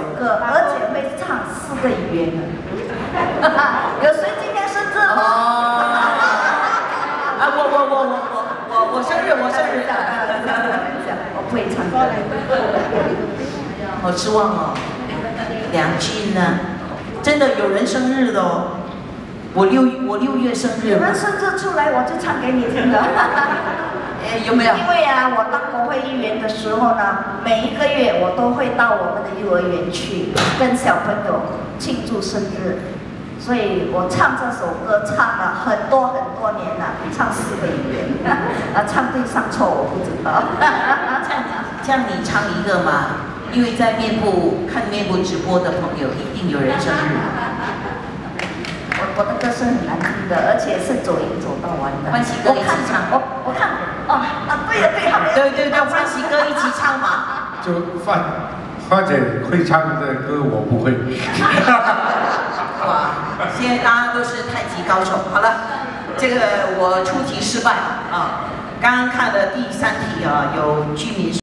歌，而且会唱4个语言的。有谁今天生日吗？ 啊，我生日， 我不会唱歌。 好失望哦，梁俊呢？真的有人生日的哦。我6月生日。 你们生日出来，我就唱给你听了。 有没有？ 因为啊，我当国会议员的时候呢，每一个月我都会到我们的幼儿园去跟小朋友庆祝生日，所以我唱这首歌唱了很多年了，唱4个语言，唱对唱错我不知道。 这样你唱一个嘛？因为在看面部直播的朋友一定有人生日。 我的歌是很难听的，而且是走音走到完的。 欢喜哥一起唱。 我看对了， 对，欢喜哥一起唱嘛。 就花姐会唱的歌我不会。 哇，现在大家都是太极高手。好了，这个我出题失败啊。刚刚看的第3题啊，有居民。